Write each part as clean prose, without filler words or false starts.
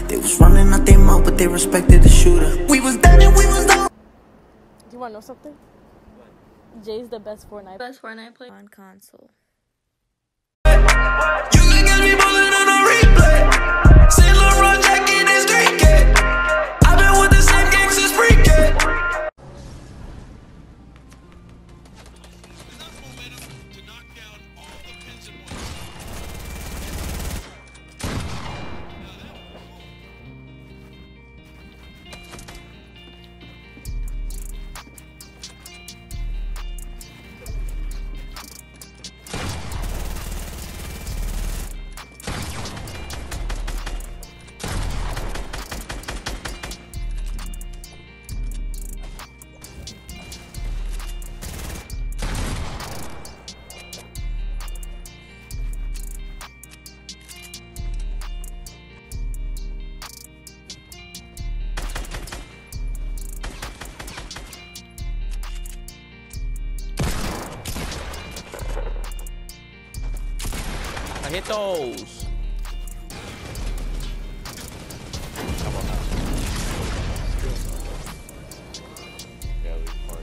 They was running out their mouth, but they respected the shooter. We was down and we was down. Do you want to know something? Jay's the best Fortnite player on console. You can get me bullet on a replay. Saint Laurent jacket is Greek. I've been with the same gang since pre-K. I hit those. Come on now. Yeah, we party.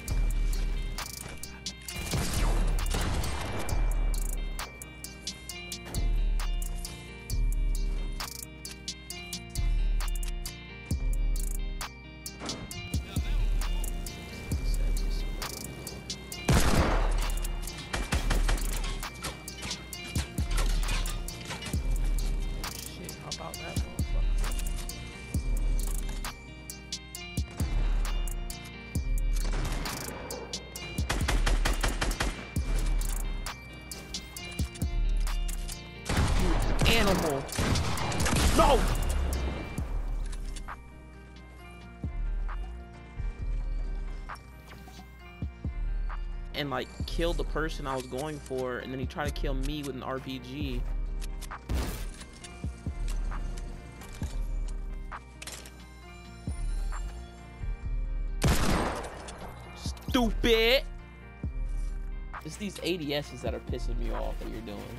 Animal. No! And like killed the person I was going for, and then he tried to kill me with an RPG. Stupid! It's these ADSs that are pissing me off that you're doing.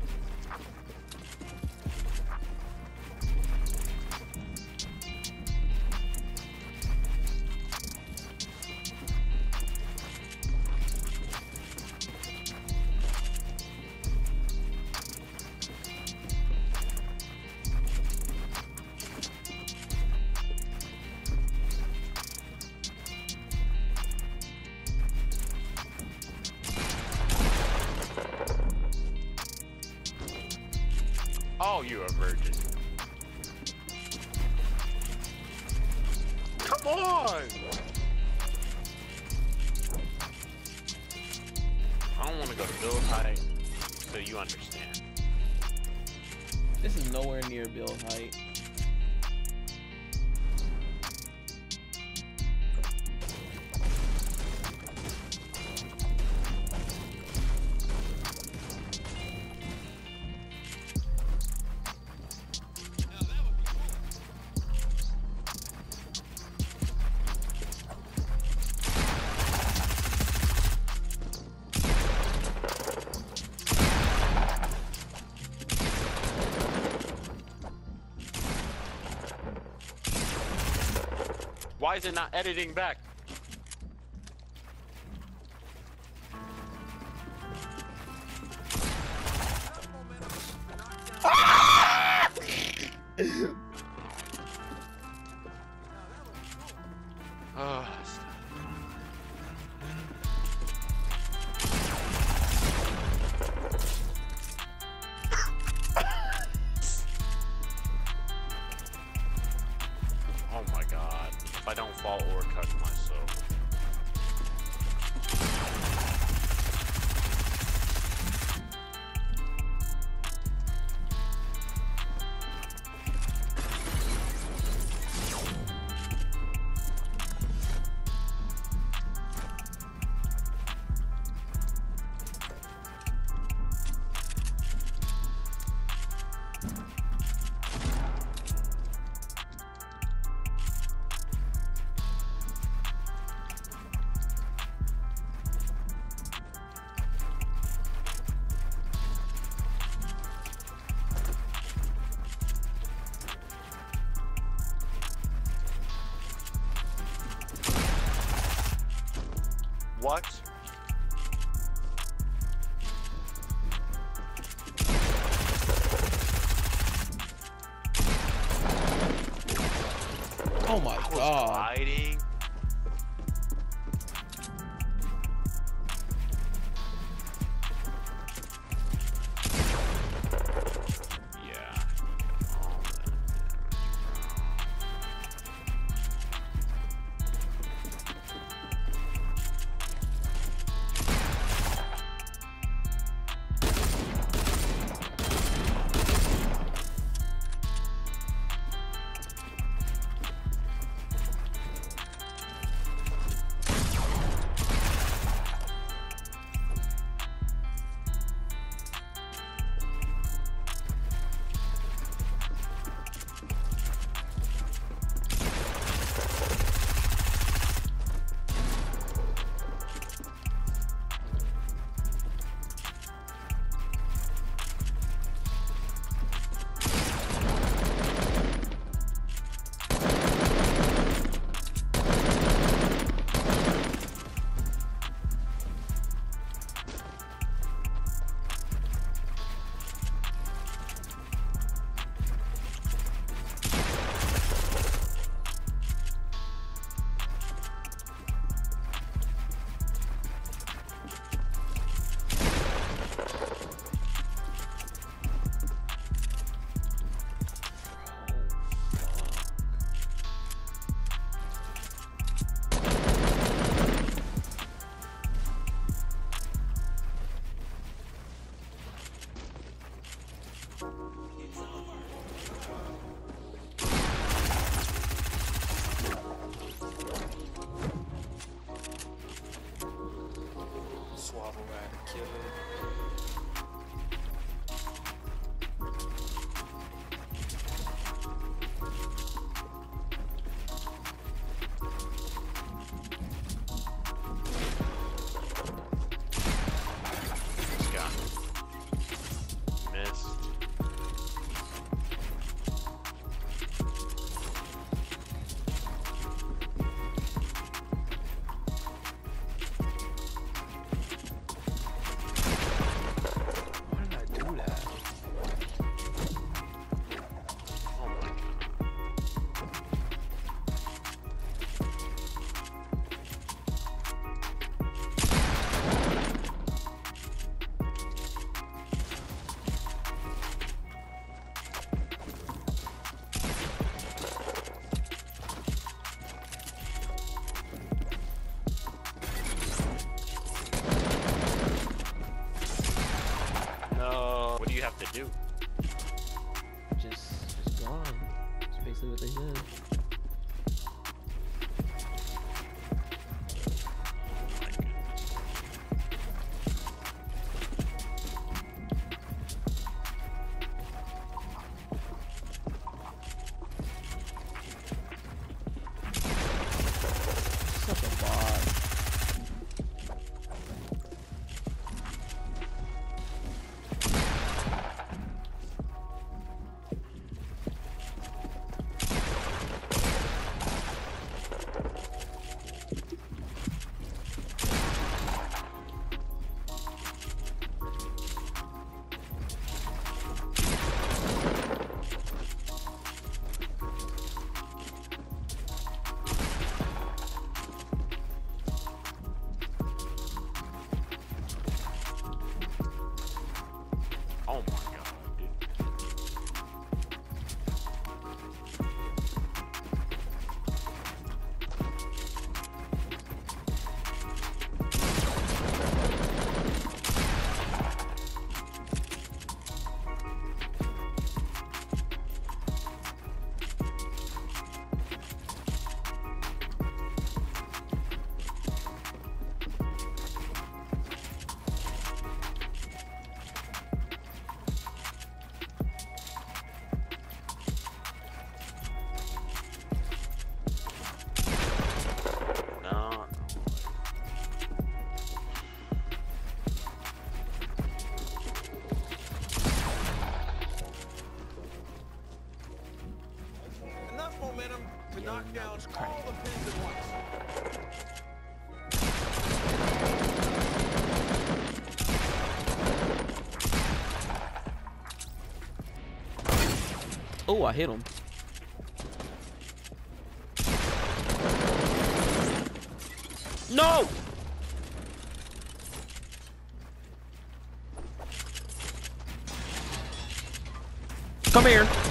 Oh, you're a virgin. Come on! I don't want to go to Bill's height, so you understand. This is nowhere near Bill's height. Why is it not editing back? Oh my god. If I don't fall or cut myself. What? Oh my I was god. gliding. Yeah. All that Swaddle Rider Killer. just got missed. Why did I do that? Oh my god. No. What do you have to do? Just gone. That's basically what they said. Oh my goodness. Such a bot. Oh my god, dude. momentum to knock down all the pins at once. Oh, I hit him. No! Come here.